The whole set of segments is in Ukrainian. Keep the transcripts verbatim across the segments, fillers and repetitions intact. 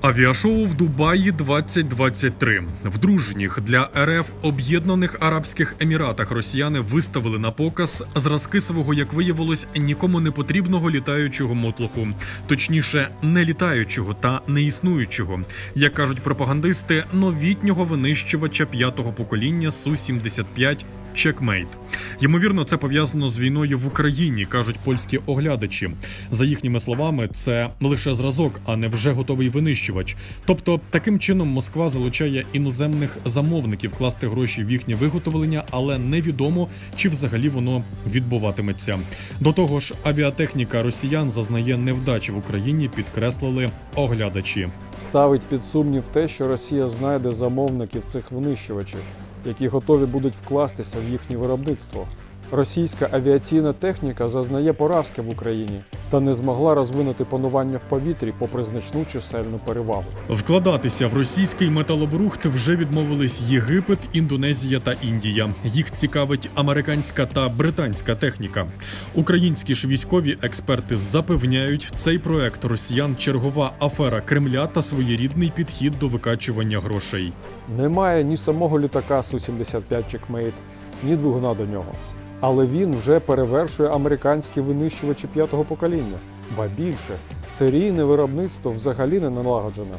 Авіашоу в Дубаї двадцять двадцять три. В дружніх для РФ Об'єднаних Арабських Еміратах росіяни виставили на показ зразки свого, як виявилось, нікому не потрібного літаючого мотлоху. Точніше, не літаючого та неіснуючого. Як кажуть пропагандисти, новітнього винищувача п'ятого покоління Су сімдесят п'ять «Чекмейт». Ймовірно, це пов'язано з війною в Україні, кажуть польські оглядачі. За їхніми словами, це лише зразок, а не вже готовий винищувач. Тобто, таким чином Москва залучає іноземних замовників класти гроші в їхнє виготовлення, але невідомо, чи взагалі воно відбуватиметься. До того ж, авіатехніка росіян зазнає невдачі в Україні, підкреслили оглядачі. Ставить під сумнів те, що Росія знайде замовників цих винищувачів, які готові будуть вкластися в їхнє виробництво. Російська авіаційна техніка зазнає поразки в Україні та не змогла розвинути панування в повітрі попри значну чисельну перевагу. Вкладатися в російський металобрухт вже відмовились Єгипет, Індонезія та Індія. Їх цікавить американська та британська техніка. Українські ж військові експерти запевняють, цей проект росіян – чергова афера Кремля та своєрідний підхід до викачування грошей. Немає ні самого літака Су сімдесят п'ять «Чекмейт», ні двигуна до нього. Але він вже перевершує американські винищувачі п'ятого покоління. Ба більше, серійне виробництво взагалі не налагоджене.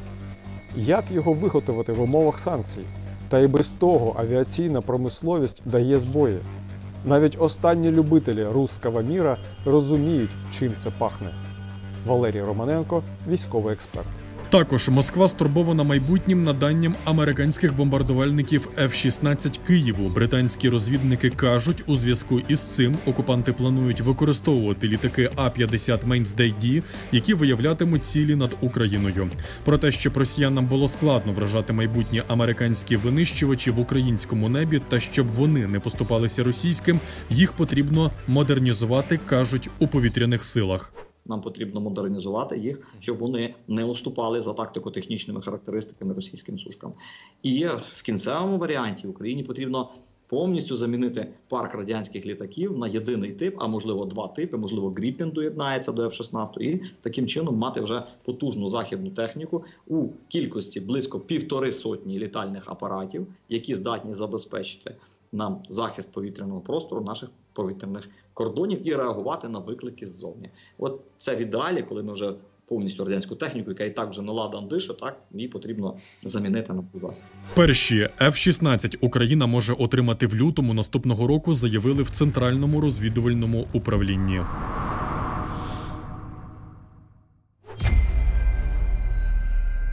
Як його виготовити в умовах санкцій? Та й без того авіаційна промисловість дає збої. Навіть останні любителі руського міра розуміють, чим це пахне. Валерій Романенко, військовий експерт. Також Москва стурбована майбутнім наданням американських бомбардувальників Еф шістнадцять Києву. Британські розвідники кажуть, у зв'язку із цим окупанти планують використовувати літаки А п'ятдесят Мейнсдей Ді, які виявлятимуть цілі над Україною. Про те, щоб росіянам було складно вражати майбутні американські винищувачі в українському небі та щоб вони не поступалися російським, їх потрібно модернізувати, кажуть у повітряних силах. Нам потрібно модернізувати їх, щоб вони не уступали за тактико-технічними характеристиками російським сушкам. І в кінцевому варіанті Україні потрібно повністю замінити парк радянських літаків на єдиний тип, а можливо два типи, можливо Гріппен доєднається до Еф шістнадцять, і таким чином мати вже потужну західну техніку у кількості близько півтори сотні літальних апаратів, які здатні забезпечити нам захист повітряного простору, наших повітряних кордонів і реагувати на виклики ззовні. От це в ідеалі, коли ми вже повністю радянську техніку, яка і так вже не ладан дише, так, її потрібно замінити на захист. Перші Еф шістнадцять Україна може отримати в лютому наступного року, заявили в Центральному розвідувальному управлінні.